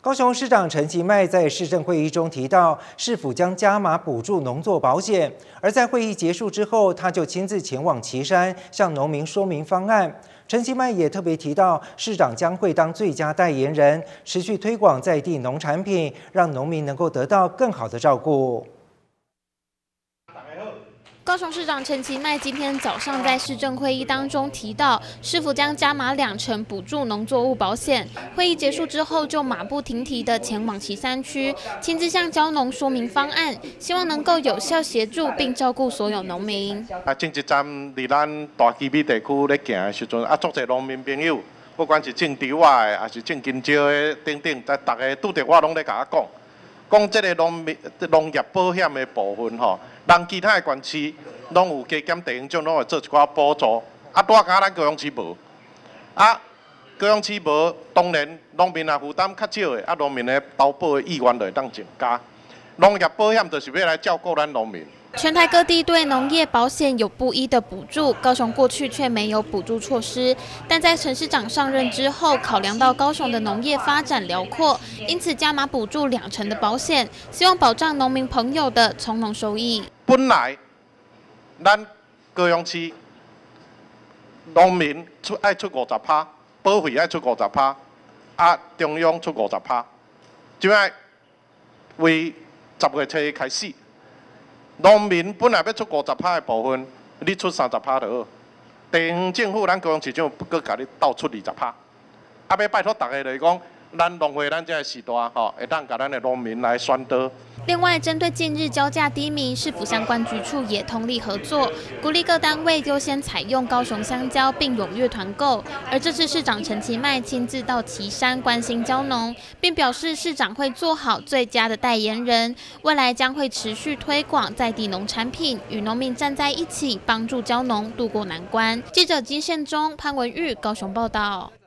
高雄市长陈其迈在市政会议中提到，市府将加码补助农作保险。而在会议结束之后，他就亲自前往旗山，向农民说明方案。陈其迈也特别提到，市长将会当最佳代言人，持续推广在地农产品，让农民能够得到更好的照顾。 高雄市长陈其迈今天早上在市政会议当中提到，市府将加码2成补助农作物保险。会议结束之后，就马不停蹄地前往旗山区，亲自向蕉农说明方案，希望能够有效协助并照顾所有农民。 前一站伫咱大基美地区咧行的时阵，足侪农民朋友，不管是种稻的，还是种香蕉的等等，在大家拄着我拢咧甲我讲这个农业保险的部分吼。 人其他的县市拢有加减地方种，拢会做一寡补助。拄啊，咱高雄市无。高雄市无，当然农民也负担较少的，农民的投保的意愿就会当增加。农业保险就是要来照顾咱农民。 全台各地对农业保险有不一的补助，高雄过去却没有补助措施。但在陈市长上任之后，考量到高雄的农业发展辽阔，因此加码补助2成的保险，希望保障农民朋友的从农收益。 本来咱高雄市农民爱出50%，保费爱出50%，中央出50%。即摆为10月初开始。 农民本来要出50%的部分，你出30%就好。地方政府，咱高雄市长搁甲你倒出20%。要拜托大家就是讲，咱农会咱这个时代吼，会当甲咱的农民来宣导。 另外，针对近日交价低迷，市府相关局处也通力合作，鼓励各单位优先采用高雄香蕉，并踊跃团购。而这次市长陈其迈亲自到旗山关心蕉农，并表示市长会做好最佳的代言人，未来将会持续推广在地农产品，与农民站在一起，帮助蕉农渡过难关。记者金宪忠、潘文玉高雄报道。